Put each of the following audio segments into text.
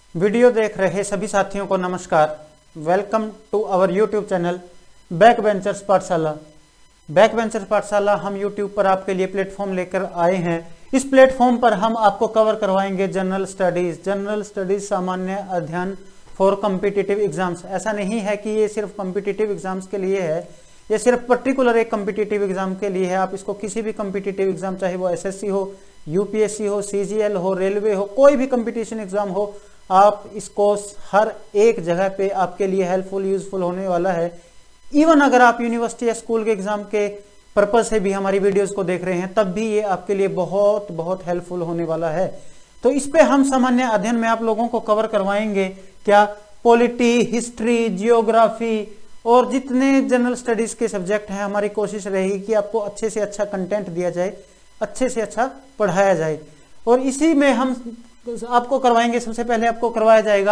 Video देख रहे सभी साथियों को नमस्कार। Welcome to our YouTube channel back benchers पाठशाला। बैक बेंचर्स पाठशाला हम यूट्यूब पर आपके लिए प्लेटफॉर्म लेकर आए हैं। इस प्लेटफॉर्म पर हम आपको कवर करवाएंगे जनरल स्टडीज सामान्य अध्ययन फॉर कॉम्पिटिटिव एग्जाम्स। ऐसा नहीं है कि ये सिर्फ कॉम्पिटिटिव एग्जाम्स के लिए है, ये सिर्फ पर्टिकुलर एक कॉम्पिटिटिव एग्जाम के लिए है। आप इसको किसी भी कॉम्पिटिटिव एग्जाम, चाहे वो एसएससी हो, यूपीएससी हो, सीजीएल हो, रेलवे हो, कोई भी कंपटीशन एग्जाम हो, आप इसको हर एक जगह पे आपके लिए हेल्पफुल यूजफुल होने वाला है। इवन अगर आप यूनिवर्सिटी या स्कूल के एग्जाम के पर्पज से भी हमारी वीडियोस को देख रहे हैं, तब भी ये आपके लिए बहुत बहुत हेल्पफुल होने वाला है। तो इस पे हम सामान्य अध्ययन में आप लोगों को कवर करवाएंगे क्या, पॉलिटी, हिस्ट्री, जियोग्राफी और जितने जनरल स्टडीज के सब्जेक्ट हैं। हमारी कोशिश रहेगी कि आपको अच्छे से अच्छा कंटेंट दिया जाए, अच्छे से अच्छा पढ़ाया जाए। और इसी में हम आपको करवाएंगे, सबसे पहले आपको करवाया जाएगा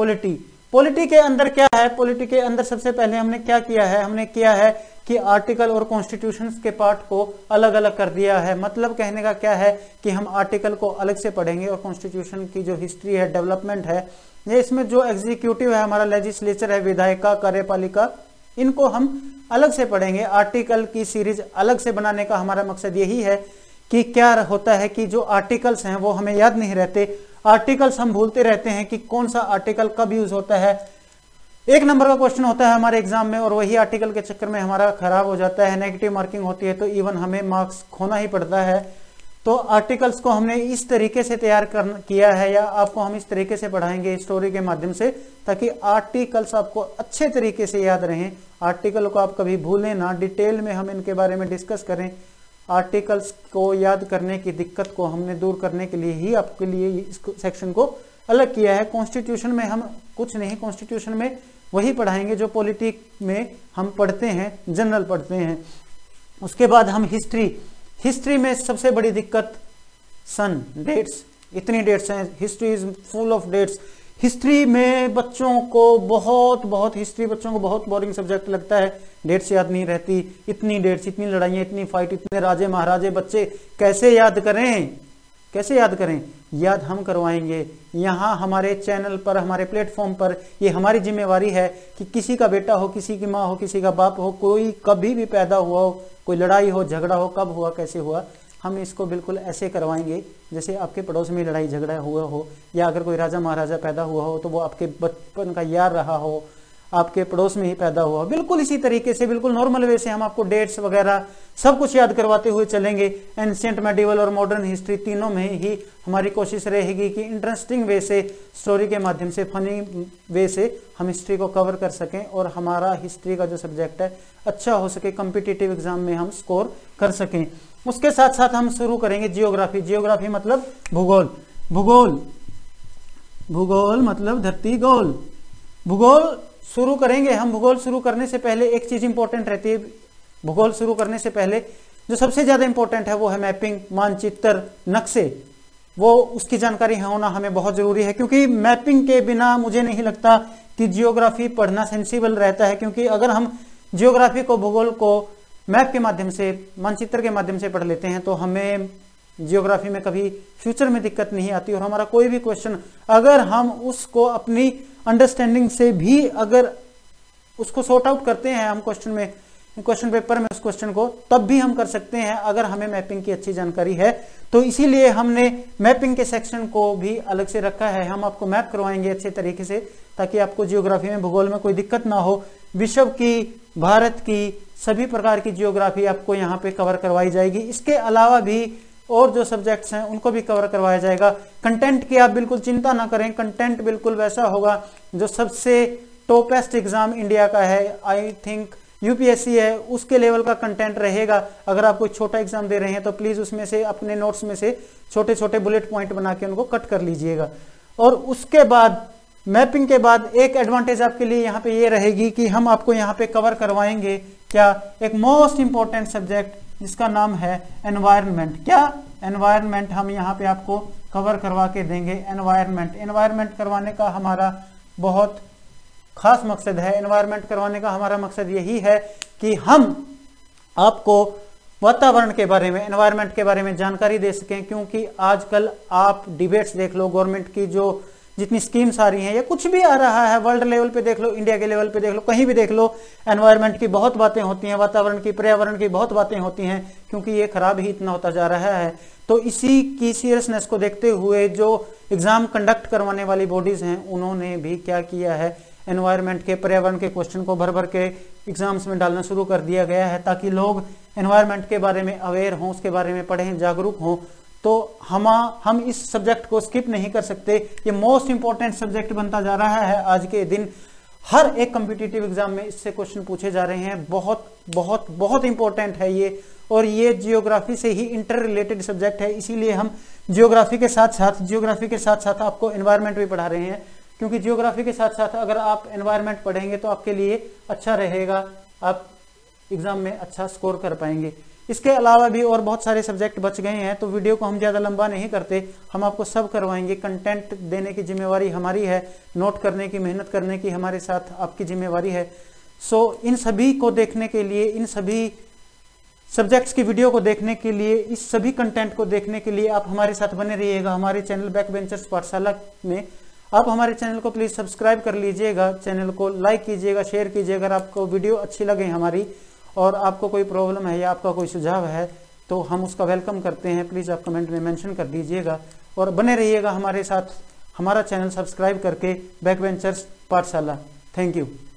पॉलिटी के अंदर क्या है। पॉलिटी के अंदर सबसे पहले हमने क्या किया है, हमने किया है कि आर्टिकल और कॉन्स्टिट्यूशन के पार्ट को अलग अलग कर दिया है। मतलब कहने का क्या है कि हम आर्टिकल को अलग से पढ़ेंगे और कॉन्स्टिट्यूशन की जो हिस्ट्री है, डेवलपमेंट है, ये इसमें जो एग्जीक्यूटिव है, हमारा लेजिस्लेचर है, विधायिका, कार्यपालिका, इनको हम अलग से पढ़ेंगे। आर्टिकल की सीरीज अलग से बनाने का हमारा मकसद यही है कि क्या होता है कि जो आर्टिकल्स हैं वो हमें याद नहीं रहते। आर्टिकल्स हम भूलते रहते हैं कि कौन सा आर्टिकल कब यूज होता है। एक नंबर का क्वेश्चन होता है हमारे एग्जाम में और वही आर्टिकल के चक्कर में हमारा खराब हो जाता है, नेगेटिव मार्किंग होती है, तो इवन हमें मार्क्स खोना ही पड़ता है। तो आर्टिकल्स को हमने इस तरीके से तैयार किया है, या आपको हम इस तरीके से पढ़ाएंगे स्टोरी के माध्यम से, ताकि आर्टिकल्स आपको अच्छे तरीके से याद रहें। आर्टिकल को आप कभी भूलें ना, डिटेल में हम इनके बारे में डिस्कस करें। आर्टिकल्स को याद करने की दिक्कत को हमने दूर करने के लिए ही आपके लिए इस सेक्शन को अलग किया है। कॉन्स्टिट्यूशन में हम कुछ नहीं, कॉन्स्टिट्यूशन में वही पढ़ाएंगे जो पॉलिटिक में हम पढ़ते हैं, जनरल पढ़ते हैं। उसके बाद हम हिस्ट्री में सबसे बड़ी दिक्कत सन, डेट्स, इतनी डेट्स हैं, history is full of dates. History में बच्चों को हिस्ट्री बच्चों को बहुत बोरिंग सब्जेक्ट लगता है। डेट्स याद नहीं रहती, इतनी डेट्स, इतनी लड़ाइयाँ, इतनी फाइट, इतने राजे महाराजे, बच्चे कैसे याद करें। याद हम करवाएंगे यहाँ हमारे चैनल पर, हमारे प्लेटफॉर्म पर। ये हमारी जिम्मेवारी है कि किसी का बेटा हो, किसी की माँ हो, किसी का बाप हो, कोई कभी भी पैदा हुआ हो, कोई लड़ाई हो, झगड़ा हो, कब हुआ, कैसे हुआ, हम इसको बिल्कुल ऐसे करवाएंगे जैसे आपके पड़ोस में लड़ाई झगड़ा हुआ हो, या अगर कोई राजा महाराजा पैदा हुआ हो तो वो आपके बचपन का यार रहा हो, आपके पड़ोस में ही पैदा हुआ हो। बिल्कुल इसी तरीके से, बिल्कुल नॉर्मल वे से हम आपको डेट्स वगैरह सब कुछ याद करवाते हुए चलेंगे। एंशिएंट, मेडिवल और मॉडर्न हिस्ट्री तीनों में ही हमारी कोशिश रहेगी कि इंटरेस्टिंग वे से, स्टोरी के माध्यम से, फनी वे से हम हिस्ट्री को कवर कर सकें और हमारा हिस्ट्री का जो सब्जेक्ट है अच्छा हो सके, कॉम्पिटिटिव एग्जाम में हम स्कोर कर सकें। उसके साथ साथ हम शुरू करेंगे जियोग्राफी मतलब भूगोल मतलब धरती गोल। भूगोल शुरू करेंगे हम। भूगोल शुरू करने से पहले एक चीज इंपॉर्टेंट रहती है। भूगोल शुरू करने से पहले जो सबसे ज्यादा इंपॉर्टेंट है वो है मैपिंग, मानचित्र, नक्शे। वो उसकी जानकारी होना हमें बहुत जरूरी है, क्योंकि मैपिंग के बिना मुझे नहीं लगता कि जियोग्राफी पढ़ना सेंसिबल रहता है। क्योंकि अगर हम जियोग्राफी को, भूगोल को मैप के माध्यम से, मानचित्र के माध्यम से पढ़ लेते हैं तो हमें जियोग्राफी में कभी फ्यूचर में दिक्कत नहीं आती। और हमारा कोई भी क्वेश्चन अगर हम उसको अपनी अंडरस्टैंडिंग से भी अगर उसको सॉर्ट आउट करते हैं, हम क्वेश्चन पेपर में उस क्वेश्चन को, तब भी हम कर सकते हैं अगर हमें मैपिंग की अच्छी जानकारी है। तो इसीलिए हमने मैपिंग के सेक्शन को भी अलग से रखा है। हम आपको मैप करवाएंगे अच्छे तरीके से, ताकि आपको जियोग्राफी में, भूगोल में कोई दिक्कत ना हो। विश्व की, भारत की, सभी प्रकार की जियोग्राफी आपको यहाँ पे कवर करवाई जाएगी। इसके अलावा भी और जो सब्जेक्ट्स हैं उनको भी कवर करवाया जाएगा। कंटेंट की आप बिल्कुल चिंता ना करें, कंटेंट बिल्कुल वैसा होगा जो सबसे टॉपेस्ट एग्जाम इंडिया का है, आई थिंक यूपीएससी है, उसके लेवल का कंटेंट रहेगा। अगर आप कोई छोटा एग्जाम दे रहे हैं तो प्लीज उसमें से, अपने नोट्स में से छोटे छोटे बुलेट पॉइंट बना के उनको कट कर लीजिएगा। और उसके बाद मैपिंग के बाद एक एडवांटेज आपके लिए यहाँ पे ये रहेगी कि हम आपको यहाँ पे कवर करवाएंगे क्या, एक मोस्ट इंपॉर्टेंट सब्जेक्ट जिसका नाम है एनवायरनमेंट। क्या, एनवायरनमेंट हम यहाँ पे आपको कवर करवा के देंगे। एनवायरनमेंट करवाने का हमारा बहुत खास मकसद है। एनवायरनमेंट करवाने का हमारा मकसद यही है कि हम आपको वातावरण के बारे में, एनवायरनमेंट के बारे में जानकारी दे सकें। क्योंकि आजकल आप डिबेट्स देख लो, गवर्नमेंट की जो जितनी स्कीम्स आ रही हैं या कुछ भी आ रहा है, वर्ल्ड लेवल पे देख लो, इंडिया के लेवल पे देख लो, कहीं भी देख लो, एनवायरनमेंट की बहुत बातें होती हैं, वातावरण की, पर्यावरण की बहुत बातें होती हैं, क्योंकि ये खराब ही इतना होता जा रहा है। तो इसी की सीरियसनेस को देखते हुए जो एग्जाम कंडक्ट करवाने वाली बॉडीज हैं उन्होंने भी क्या किया है, एनवायरनमेंट के, पर्यावरण के क्वेश्चन को भर भर के एग्जाम्स में डालना शुरू कर दिया गया है, ताकि लोग एनवायरनमेंट के बारे में अवेयर हों, उसके बारे में पढ़ें, जागरूक हों। तो हम इस सब्जेक्ट को स्किप नहीं कर सकते। ये मोस्ट इंपॉर्टेंट सब्जेक्ट बनता जा रहा है आज के दिन। हर एक कम्पिटिटिव एग्जाम में इससे क्वेश्चन पूछे जा रहे हैं। बहुत बहुत बहुत इंपॉर्टेंट है ये, और ये जियोग्राफी से ही इंटर रिलेटेड सब्जेक्ट है। इसीलिए हम जियोग्राफी के साथ साथ आपको एनवायरनमेंट भी पढ़ा रहे हैं, क्योंकि जियोग्राफी के साथ साथ अगर आप एनवायरनमेंट पढ़ेंगे तो आपके लिए अच्छा रहेगा, आप एग्जाम में अच्छा स्कोर कर पाएंगे। इसके अलावा भी और बहुत सारे सब्जेक्ट बच गए हैं, तो वीडियो को हम ज़्यादा लंबा नहीं करते, हम आपको सब करवाएंगे। कंटेंट देने की जिम्मेवारी हमारी है, नोट करने की, मेहनत करने की हमारे साथ आपकी जिम्मेवारी है। सो इन सभी को देखने के लिए, इन सभी सब्जेक्ट्स की वीडियो को देखने के लिए, इस सभी कंटेंट को देखने के लिए आप हमारे साथ बने रहिएगा हमारे चैनल बैक बेंचर्स पाठशाला में। आप हमारे चैनल को प्लीज़ सब्सक्राइब कर लीजिएगा, चैनल को लाइक कीजिएगा, शेयर कीजिएगा। अगर आपको वीडियो अच्छी लगे हमारी और आपको कोई प्रॉब्लम है या आपका कोई सुझाव है तो हम उसका वेलकम करते हैं। प्लीज़ आप कमेंट में मेंशन कर दीजिएगा और बने रहिएगा हमारे साथ, हमारा चैनल सब्सक्राइब करके बैक बेंचर्स पाठशाला। Thank you.